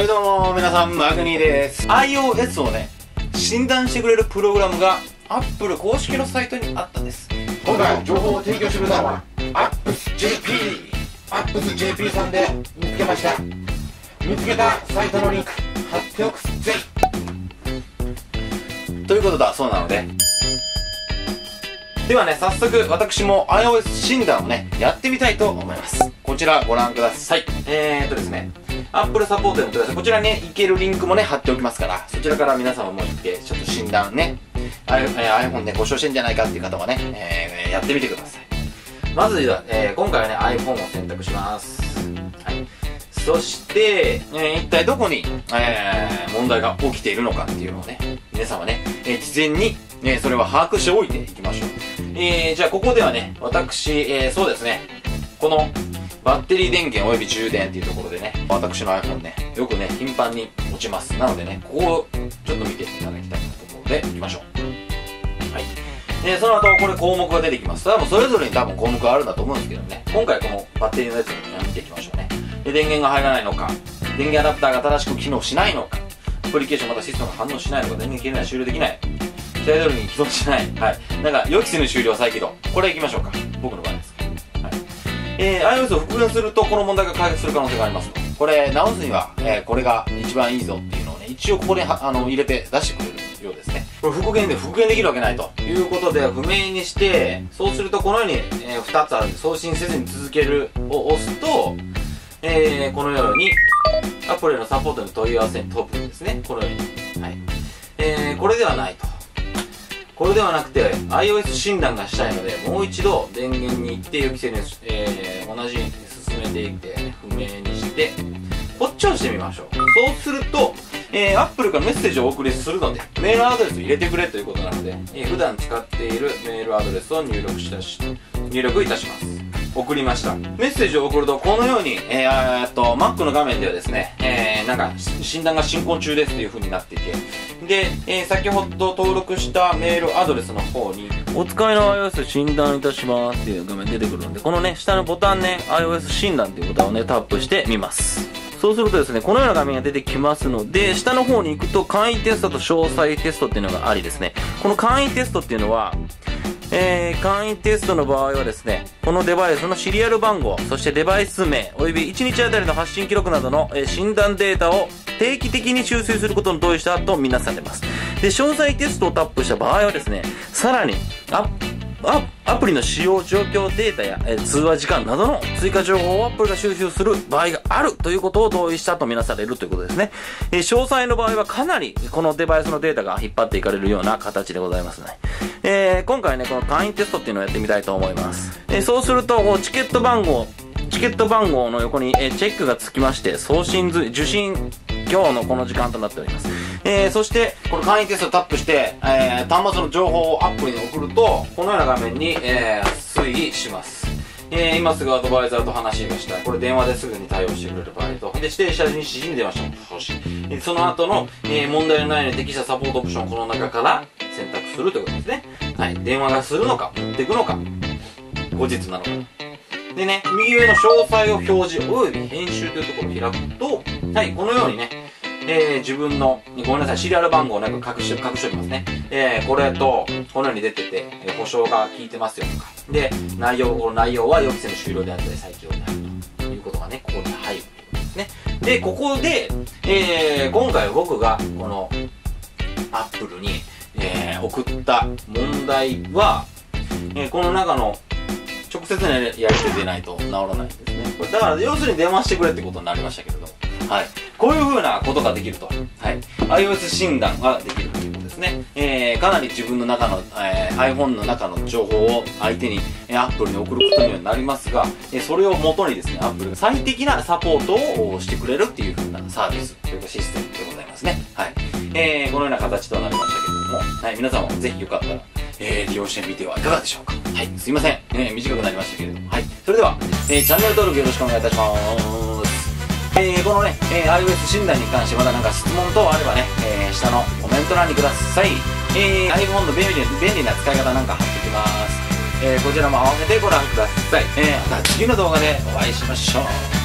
はいどうも皆さん、マグニーです。 iOS をね診断してくれるプログラムが Apple 公式のサイトにあったんです。 今回情報を提供してくれたのは AppsJP さんで見つけました。見つけたサイトのリンク貼っておくぜということだそうなので、ではね早速私も iOS 診断をねやってみたいと思います。こちらご覧ください。ですねApple サポートの問い合わせ、こちらね、行けるリンクもね、貼っておきますから、そちらから皆様も行って、ちょっと診断ね、iPhone ね、故障してんじゃないかっていう方はね、やってみてください。まずは、今回はね、iPhone を選択します。はい。そして、一体どこに、問題が起きているのかっていうのをね、皆様ね、事前に、それは把握しておいていきましょう。じゃあ、ここではね、私、そうですね、この、バッテリー電源および充電っていうところでね、私の iPhone ね、よくね、頻繁に落ちます。なのでね、ここをちょっと見ていただきたいなと思うので、行きましょう。はい。その後、これ項目が出てきます。多分それぞれに多分項目があるんだと思うんですけどね、今回このバッテリーのやつを見ていきましょうね。で、電源が入らないのか、電源アダプターが正しく機能しないのか、アプリケーションまたシステムが反応しないのか、電源切れない、終了できない、期待通りに起動しない、はい。なんか、予期せぬ終了再起動。これ行きましょうか。僕の場合です。iOS を復元するとこの問題が解決する可能性がありますと。これ直すには、これが一番いいぞっていうのをね、一応ここで入れて出してくれるようですね。これ復元できるわけないということで不明にして、そうするとこのように、2つあるんで送信せずに続けるを押すと、このようにアプリのサポートに問い合わせに飛ぶんですね。このように、はい。これではないと。これではなくて iOS 診断がしたいので、もう一度電源に行って予期せぬ、同じに進めていって、不明にしてこっちを押してみましょう。そうすると、Apple からメッセージをお送りするので、メールアドレスを入れてくれということなので、普段使っているメールアドレスを入力いたします。送りました。メッセージを送るとこのように、Mac の画面ではですね、なんか診断が進行中ですという風になっていて、で、先ほど登録したメールアドレスの方にお使いの iOS 診断いたしますっていう画面出てくるので、このね下のボタンね iOS 診断っていうボタンをねタップしてみます。そうするとですね、このような画面が出てきますので、下の方に行くと簡易テストと詳細テストっていうのがありですね、この簡易テストっていうのは簡易テストの場合はですね、このデバイスのシリアル番号、そしてデバイス名、および1日あたりの発信記録などの、診断データを定期的に修正することの同意したとみなされます。で、詳細テストをタップした場合はですね、さらにアプリの使用状況データや、通話時間などの追加情報を Apple が収集する場合があるということを同意したとみなされるということですね。詳細の場合はかなりこのデバイスのデータが引っ張っていかれるような形でございますね。今回ね、この簡易テストっていうのをやってみたいと思います。そうすると、チケット番号の横に、チェックがつきまして、受信今日のこの時間となっております。そして、この簡易テストをタップして、端末の情報をアプリに送ると、このような画面に、推移します。今すぐアドバイザーと話がしたい。これ電話ですぐに対応してくれる場合と、で、指定した日時に電話してほしい。その後の、問題のないように適したサポートオプションをこの中から選択するということですね。はい。電話がするのか、持っていくのか、後日なのか。でね、右上の詳細を表示および編集というところを開くと、はい、このようにね、自分の、ごめんなさい、シリアル番号をなんか隠しておきますね。これと、このように出てて、保証が効いてますよとか。で、この内容は予期せぬ終了であったり再起動であるということがね、ここに入るということですね。で、ここで、今回僕が、この、Apple に、送った問題は、この中の、直接のやり取りでないと治らないんですね。これだから要するに電話してくれってことになりましたけれども、はい、こういう風なことができると、はい、iOS 診断ができるということですね。かなり自分の中の、iPhone の中の情報を相手に、Apple に送ることにはなりますが、それをもとにですね、Apple が最適なサポートをしてくれるっていう風なサービスというかシステムでございますね。はい。このような形となりましたけれども、はい、皆さんもぜひよかったら利用してみてはいかがでしょうか。はい、すいません、短くなりましたけれども、はい、それでは、チャンネル登録よろしくお願いいたします。このね、iOS 診断に関してまだなんか質問等あればね、下のコメント欄にください。iPhone の便利な使い方なんか貼っておきます。こちらも合わせてご覧ください。また次の動画でお会いしましょう。